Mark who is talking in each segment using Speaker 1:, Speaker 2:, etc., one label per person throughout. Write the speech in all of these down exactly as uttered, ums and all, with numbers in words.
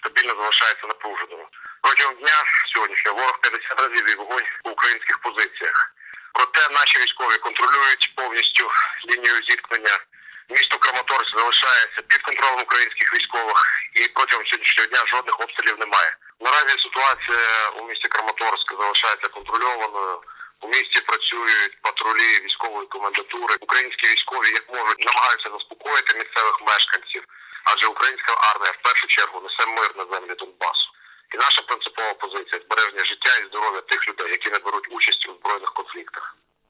Speaker 1: стабільно залишається напруженою. Протягом дня сьогоднішнього ворог п'ятдесят разів вів вогонь по українських позиціях. Проте наші військові контролюють повністю лінію зіткнення. Місто Краматорськ залишається під контролем українських військових і протягом сьогоднішнього дня жодних обстрілів немає. Наразі ситуація у місті Краматорськ залишається контрольованою. У місті працюють патрулі військової комендатури. Українські військові, як можуть, намагаються заспокоїти місцевих мешканців, адже українська армія в першу чергу несе мир на землі Донбасу. І наша принципова позиція – збереження життя і здоров'я тих людей, які не беруть участь у збройних конфліктах.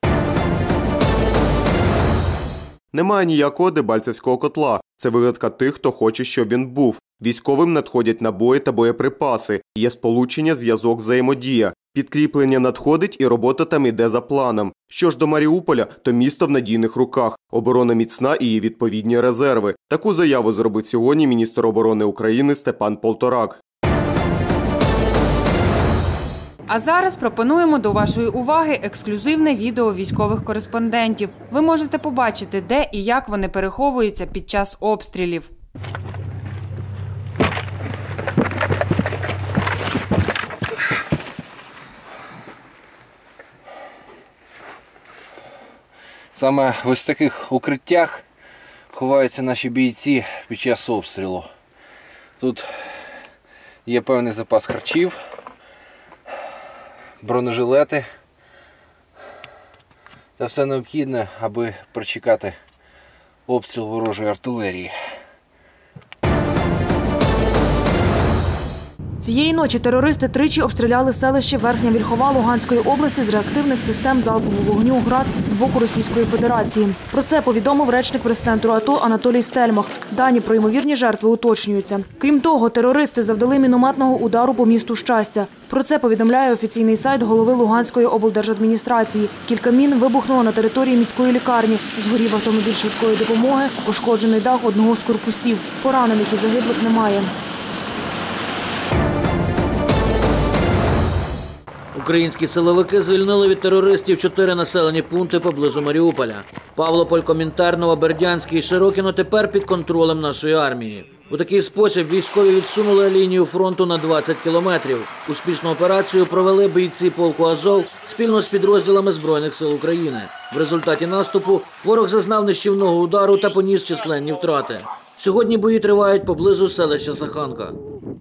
Speaker 2: Немає ніякого Дебальцевського котла. Це вигадка тих, хто хоче, щоб він був. Військовим надходять набої та боєприпаси. Є сполучення, зв'язок, взаємодія. Підкріплення надходить і робота там іде за планом. Що ж до Маріуполя, то місто в надійних руках. Оборона міцна і її відповідні резерви. Таку заяву зробив сьогодні міністр оборони України Степан Полторак.
Speaker 3: А зараз пропонуємо до вашої уваги ексклюзивне відео військових кореспондентів. Ви можете побачити, де і як вони переховуються під час обстрілів.
Speaker 4: Саме в ось таких укриттях ховаються наші бійці під час обстрілу. Тут є певний запас харчів, бронежилети та все необхідне, аби прочекати обстріл ворожої артилерії.
Speaker 5: Цієї ночі терористи тричі обстріляли селище Верхня Вільхова Луганської області з реактивних систем залпового вогню «Град» з боку Російської Федерації. Про це повідомив речник прес-центру АТО Анатолій Стельмах. Дані про ймовірні жертви уточнюються. Крім того, терористи завдали мінометного удару по місту Щастя. Про це повідомляє офіційний сайт голови Луганської облдержадміністрації. Кілька мін вибухнуло на території міської лікарні. Згорів автомобіль швидкої допомоги, пошкоджений дах одного з корпусів. Поранених і загиблих немає.
Speaker 6: Українські силовики звільнили від терористів чотири населені пункти поблизу Маріуполя. Павлополь, Комінтерново, Бердянський і Широкіно тепер під контролем нашої армії. У такий спосіб військові відсунули лінію фронту на двадцять кілометрів. Успішну операцію провели бійці полку «Азов» спільно з підрозділами Збройних сил України. В результаті наступу ворог зазнав нищівного удару та поніс численні втрати. Сьогодні бої тривають поблизу селища Саханка.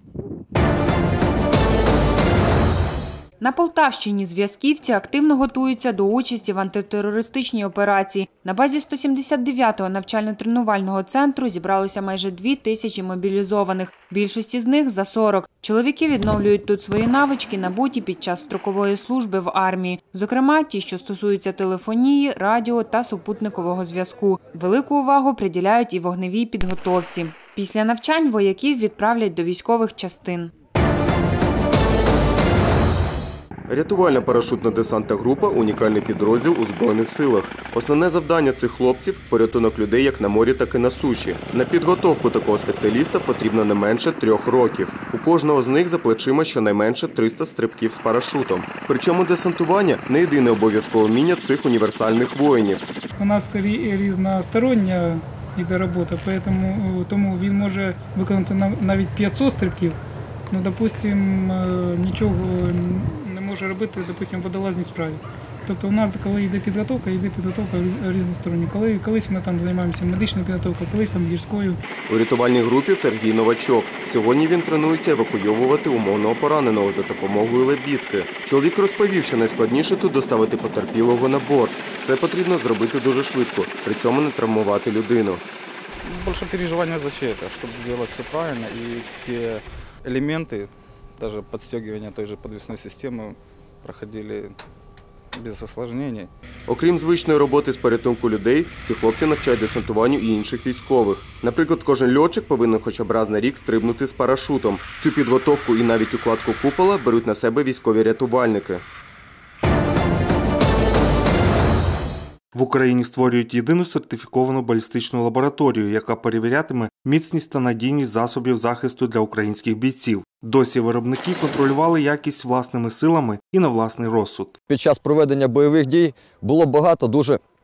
Speaker 3: На Полтавщині зв'язківці активно готуються до участі в антитерористичній операції. На базі сто сімдесят дев'ятого навчально-тренувального центру зібралося майже дві тисячі мобілізованих. Більшості з них за сорок. Чоловіки відновлюють тут свої навички, набуті під час строкової служби в армії. Зокрема, ті, що стосуються телефонії, радіо та супутникового зв'язку. Велику увагу приділяють і вогневій підготовці. Після навчань вояків відправлять до військових частин.
Speaker 2: Рятувальна парашутно-десантна група – унікальний підрозділ у Збройних силах. Основне завдання цих хлопців – порятунок людей як на морі, так і на суші. На підготовку такого спеціаліста потрібно не менше трьох років. У кожного з них за плечима щонайменше триста стрибків з парашутом. Причому десантування – не єдине обов'язкове вміння цих універсальних воїнів.
Speaker 7: У нас різностороння йде робота, тому він може виконати навіть п'ятсот стрибків. Ну, допустим, нічого не може робити, допустим, в водолазній справі. Тобто у нас, коли йде підготовка, йде підготовка різностороння. Коли, колись ми там займаємося медичною підготовкою, колись там гірською.
Speaker 2: У рятувальній групі Сергій Новачок. Сьогодні він тренується евакуйовувати умовного пораненого за допомогою лебідки. Чоловік розповів, що найскладніше тут доставити потерпілого на борт. Все потрібно зробити дуже швидко, при цьому не травмувати людину.
Speaker 8: Більше переживання за чоловіка, щоб зробити все правильно і ті элементы, даже подстегивания той же подвесной системы, проходили без осложнений.
Speaker 2: Окрім звичної роботи з порятунку людей, ці хлопці навчають десантуванню і інших військових. Наприклад, кожен льотчик повинен хоча б раз на рік стрибнути з парашутом. Цю підготовку і навіть укладку купола беруть на себе військові рятувальники.
Speaker 9: В Україні створюють єдину сертифіковану балістичну лабораторію, яка перевірятиме міцність та надійність засобів захисту для українських бійців. Досі виробники контролювали якість власними силами і на власний розсуд.
Speaker 10: Під час проведення бойових дій було багато дуже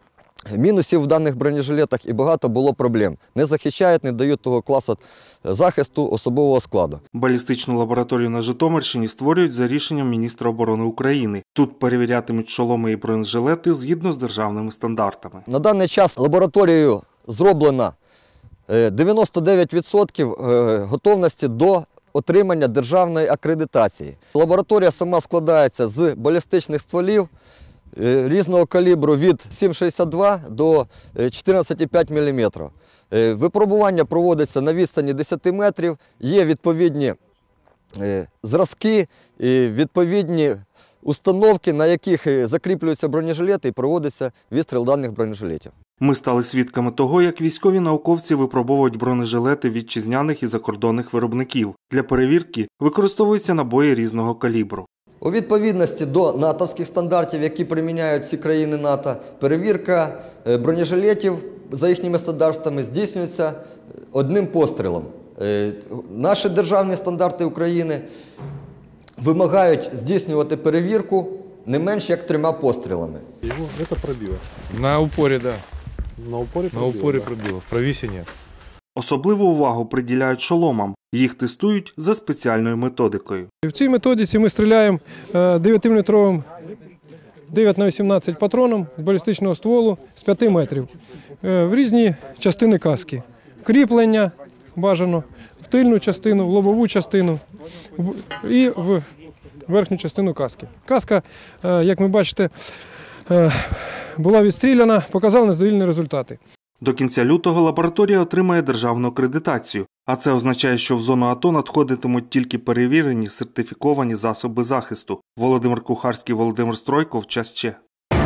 Speaker 10: мінусів в даних бронежилетах і багато було проблем. Не захищають, не дають того класу захисту особового складу.
Speaker 9: Балістичну лабораторію на Житомирщині створюють за рішенням міністра оборони України. Тут перевірятимуть шоломи і бронежилети згідно з державними стандартами.
Speaker 10: На даний час лабораторією зроблено дев'яносто дев'ять відсотків готовності до отримання державної акредитації. Лабораторія сама складається з балістичних стволів різного калібру від сім шістдесят два до чотирнадцять цілих п'ять десятих міліметра. Випробування проводиться на відстані десять метрів, є відповідні зразки, відповідні установки, на яких закріплюються бронежилети і проводиться відстріл даних бронежилетів.
Speaker 9: Ми стали свідками того, як військові науковці випробовують бронежилети вітчизняних і закордонних виробників. Для перевірки використовуються набої різного калібру.
Speaker 10: У відповідності до натовських стандартів, які приміняють всі країни НАТО, перевірка бронежилетів за їхніми стандартами здійснюється одним пострілом. Наші державні стандарти України вимагають здійснювати перевірку не менш як трьома пострілами.
Speaker 11: Його це пробило.
Speaker 12: На упорі, так. Да.
Speaker 11: На упорі
Speaker 12: пробило? На упорі пробило, в провісі ні.
Speaker 9: Особливу увагу приділяють шоломам. Їх тестують за спеціальною методикою.
Speaker 12: В цій методиці ми стріляємо дев'ятиміліметровим дев'ять на вісімнадцять патроном з балістичного стволу з п'яти метрів в різні частини каски. Кріплення бажано в тильну частину, в лобову частину і в верхню частину каски. Каска, як ви бачите, була відстріляна, показала незадовільні результати.
Speaker 9: До кінця лютого лабораторія отримає державну акредитацію, а це означає, що в зону АТО надходитимуть тільки перевірені, сертифіковані засоби захисту. Володимир Кухарський, Володимир Стройков, Час Че.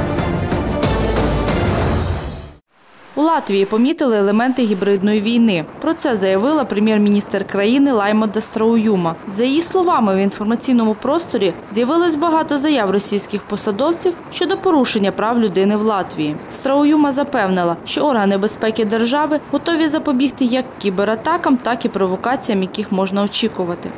Speaker 13: У Латвії помітили елементи гібридної війни. Про це заявила прем'єр-міністр країни Лаймода Страуюма. За її словами, в інформаційному просторі з'явилось багато заяв російських посадовців щодо порушення прав людини в Латвії. Страуюма запевнила, що органи безпеки держави готові запобігти як кібератакам, так і провокаціям, яких можна очікувати.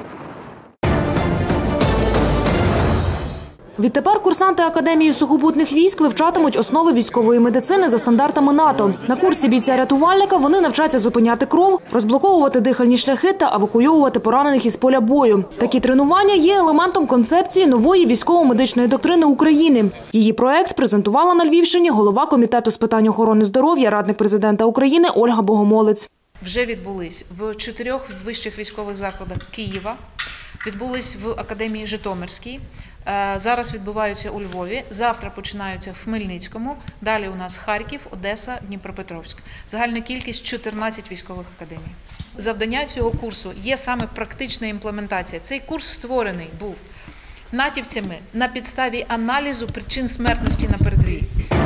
Speaker 5: Відтепер курсанти Академії сухопутних військ вивчатимуть основи військової медицини за стандартами НАТО. На курсі бійця-рятувальника вони навчаться зупиняти кров, розблоковувати дихальні шляхи та евакуйовувати поранених із поля бою. Такі тренування є елементом концепції нової військово-медичної доктрини України. Її проект презентувала на Львівщині голова Комітету з питань охорони здоров'я, радник президента України Ольга Богомолець.
Speaker 14: Вже відбулись в чотирьох вищих військових закладах Києва, відбулись в Академії Житомирській, зараз відбуваються у Львові, завтра починаються в Хмельницькому, далі у нас Харків, Одеса, Дніпропетровськ. Загальна кількість – чотирнадцять військових академій. Завдання цього курсу є саме практична імплементація. Цей курс створений був натівцями на підставі аналізу причин смертності на передовій.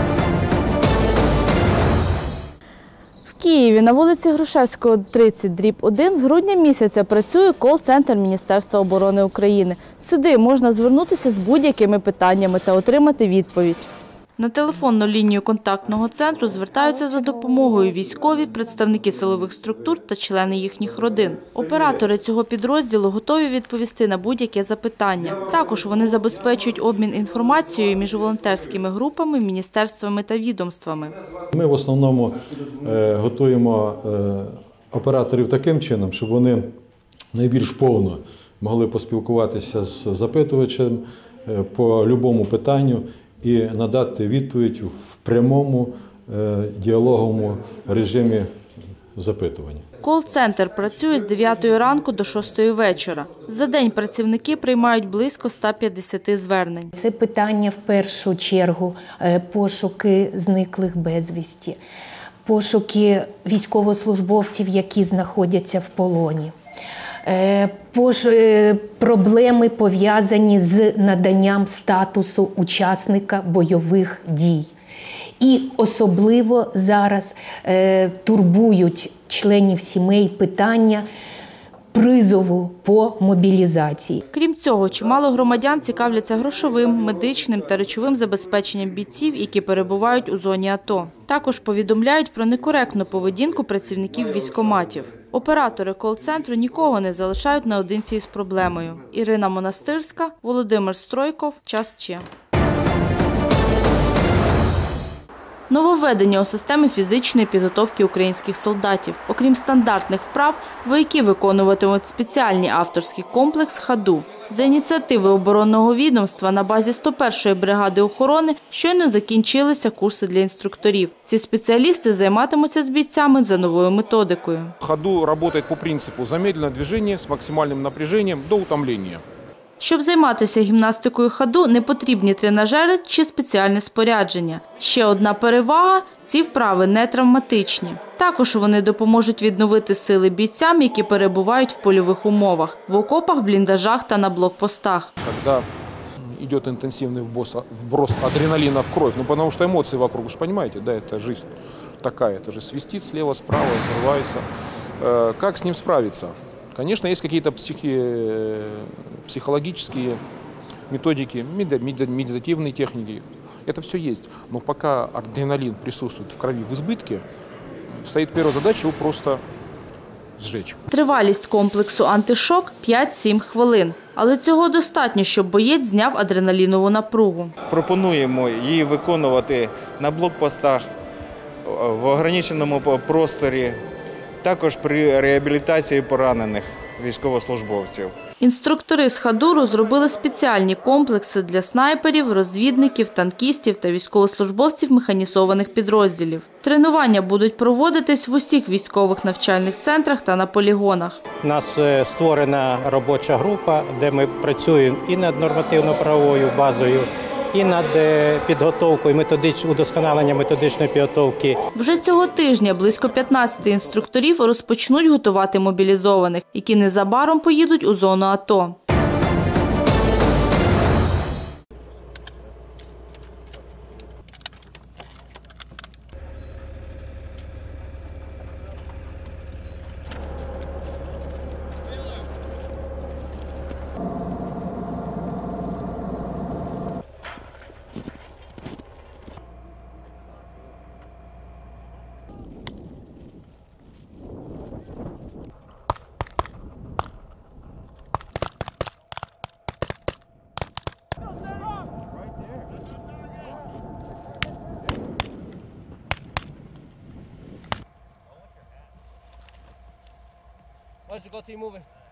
Speaker 13: В Києві на вулиці Грушевського, тридцять дріб один, з грудня місяця працює кол-центр Міністерства оборони України. Сюди можна звернутися з будь-якими питаннями та отримати відповідь. На телефонну лінію контактного центру звертаються за допомогою військові, представники силових структур та члени їхніх родин. Оператори цього підрозділу готові відповісти на будь-яке запитання. Також вони забезпечують обмін інформацією між волонтерськими групами, міністерствами та відомствами.
Speaker 11: Ми в основному готуємо операторів таким чином, щоб вони найбільш повно могли поспілкуватися з запитувачем по будь-якому питанню і надати відповідь в прямому діалоговому режимі запитування.
Speaker 13: Кол-центр працює з дев'ятої ранку до шостої вечора. За день працівники приймають близько ста п'ятдесяти звернень.
Speaker 15: Це питання в першу чергу пошуки зниклих безвісті, пошуки військовослужбовців, які знаходяться в полоні. Проблеми, пов'язані з наданням статусу учасника бойових дій. І особливо зараз е, турбують членів сімей питання призову по мобілізації.
Speaker 13: Крім цього, чимало громадян цікавляться грошовим, медичним та речовим забезпеченням бійців, які перебувають у зоні АТО. Також повідомляють про некоректну поведінку працівників військкоматів. Оператори кол-центру нікого не залишають наодинці із проблемою. Ірина Монастирська, Володимир Стройков, Час Че. Нововведення у системі фізичної підготовки українських солдатів. Окрім стандартних вправ, вояки виконуватимуть спеціальний авторський комплекс «Хаду». За ініціативи оборонного відомства на базі сто першої бригади охорони щойно закінчилися курси для інструкторів. Ці спеціалісти займатимуться з бійцями за новою методикою.
Speaker 16: «Хаду» працює по принципу замедленого движення з максимальним напряженням до утомлення.
Speaker 13: Щоб займатися гімнастикою ходу, не потрібні тренажери чи спеціальне спорядження. Ще одна перевага – ці вправи не травматичні. Також вони допоможуть відновити сили бійцям, які перебувають в польових умовах – в окопах, бліндажах та на блокпостах.
Speaker 16: Коли йде інтенсивний вброс адреналіну в кров, ну, тому що емоції вокруг, ви ж розумієте, да, це життя така, це ж свистить слева, справа, взривається. Як з ним справитися? Конечно, есть какие-то психи... психологические методики, медитативные техники. Это все есть. Но пока адреналин присутствует в крови в избытке, стоит первая задача его просто сжечь.
Speaker 13: Тривалість комплексу «Антишок» – п'ять-сім хвилин. Але цього достатньо, щоб боєць зняв адреналінову напругу.
Speaker 17: Пропонуємо її виконувати на блокпостах, в ограниченому просторі, також при реабілітації поранених військовослужбовців.
Speaker 13: Інструктори з «Хаду» розробили спеціальні комплекси для снайперів, розвідників, танкістів та військовослужбовців механізованих підрозділів. Тренування будуть проводитись в усіх військових навчальних центрах та на полігонах.
Speaker 18: У нас створена робоча група, де ми працюємо і над нормативно-правовою базою, і над підготовкою, методич... удосконаленням методичної підготовки.
Speaker 13: Вже цього тижня близько п'ятнадцяти інструкторів розпочнуть готувати мобілізованих, які незабаром поїдуть у зону АТО.
Speaker 19: Let's go, team moving.